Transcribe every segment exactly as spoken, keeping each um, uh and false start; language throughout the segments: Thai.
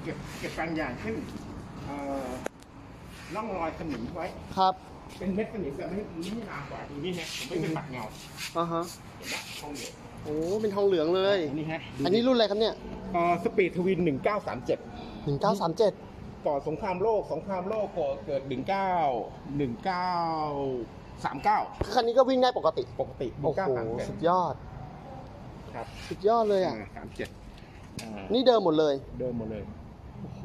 เก็บเก็บบางอย่างเช่นร่องรอยสนิมไว้ครับเป็นเม็ดสนิมแบบไม่ไม่นานกว่าดูนี่ฮะผมไม่เป็นปัดเงาอ่าฮะเห็นไหมทองเหลืองโอ้เป็นทองเหลืองเลยนี่ฮะอันนี้รุ่นอะไรครับเนี่ยเอ่อสปีดทวินหนึ่งเก้าสามเจ็ดหนึ่งเก้าสามเจ็ดก่อนสงครามโลกสงครามโลกเกิดหนึ่งเก้าหนึ่งเก้าสามเก้าคันนี้ก็วิ่งได้ปกติปกติโอ้โหสุดยอดครับสุดยอดเลยอ่ะสามเจ็ดนี่เดิมหมดเลยเดิมหมดเลยโอ้โห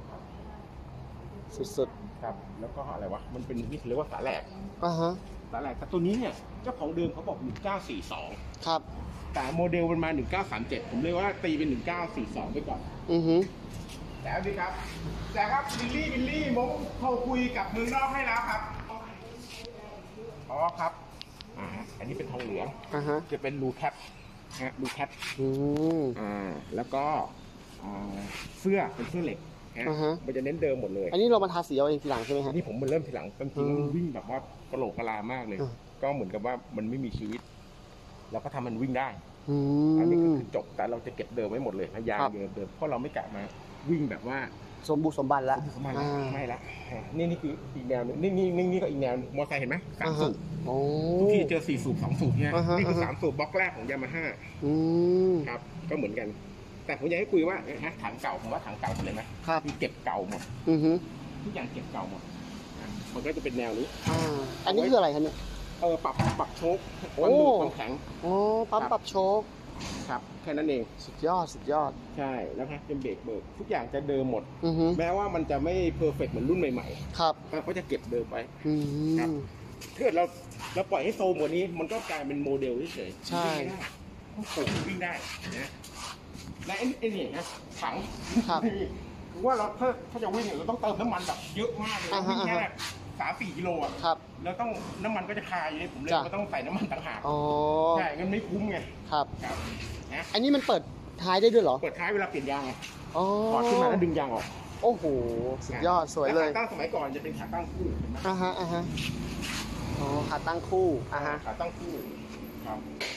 สุดๆครับแล้วก็อะไรวะมันเป็นนี่เรียกว่าฝาแหลกอ่าฮะฝาแหลกแต่ตัวนี้เนี่ยเจ้าของเดิมเขาบอกหนึ่งเก้าสี่สองครับแต่โมเดลมันมาหนึ่งเก้าสามเจ็ดผมเลยว่าตีเป็นหนึ่งเก้าสี่สองไปก่อนอือฮึแล้วดีครับแต่ครับบิลลี่บิลลี่ผมโทรคุยกับเมืองนอกให้แล้วครับอ๋อครับอ่าอันนี้เป็นทองเหลืองอ่าฮะจะเป็นรูแคปนะรูแคปอืมอ่าแล้วก็อ่าเสื้อเป็นเสื้อเหล็กนะมันจะเน้นเดิมหมดเลยอันนี้เรามาทาสีเอาเองทีหลังใช่ไหมครับนี่ผมมันเริ่มทีหลังจริงๆมันวิ่งแบบว่ากระโหลกกระลามากเลยก็เหมือนกับว่ามันไม่มีชีวิตเราก็ทำมันวิ่งได้อันนี้ก็คือจบแต่เราจะเก็บเดิมไว้หมดเลยพยายามเดิมเดิมเพราะเราไม่กะมาวิ่งแบบว่าสมบูรณ์สมบัติแล้วไม่ละนี่นี่คืออีกแนวนึงนี่นี่นี่นี่ก็อีกแนวมอเตอร์ไซค์เห็นไหมสามสูบทุกที่เจอสี่สูบสองสูบเนี่ยนี่คือสามสูบบล็อกแรกของยามาฮ่าครับก็เหมือนกันแต่ผมอยากให้คุยว่าถังเก่าผมว่าถังเก่าหมดเลยไหมมีเก็บเก่าหมดทุกอย่างเก็บเก่าหมดมันก็จะเป็นแนวนี้อันนี้คืออะไรครับเนี่ยเออปรับปรับโชคความดูความแข็งโอ้ปั๊มปรับโชคครับแค่นั้นเองสุดยอดสุดยอดใช่แล้วครับเป็นเบรกเบิกทุกอย่างจะเดิมหมดแม้ว่ามันจะไม่เพอร์เฟกต์เหมือนรุ่นใหม่ๆครับเขาจะเก็บเดิมไว้ครับถ้าเกิดเราเราปล่อยให้โซมกว่านี้มันก็กลายเป็นโมเดลเฉยๆใช่ต้องปลูกวิ่งได้นะและไอ้ไอ้นี่นะถังครับว่าเราถ้าถ้าจะวิ่งเราต้องเติมน้ำมันแบบเยอะมากเลยวิ่งแค่สามสี่กิโลอ่ะครับแล้วต้องน้ำมันก็จะคายอยู่ผมเลยก็ต้องใส่น้ำมันต่างหากใช่งั้นไม่คุ้มไงครับครับนะอันนี้มันเปิดท้ายได้ด้วยเหรอเปิดท้ายเวลาเปลี่ยนยางไงอ๋อถอดขึ้นมาแล้วดึงยางออกโอ้โหสุดยอดสวยเลยขาตั้งสมัยก่อนจะเป็นขาตั้งคู่อ่าฮะอ่าฮะอ๋อขาตั้งคู่อ่าฮะขาตั้งคู่ครับ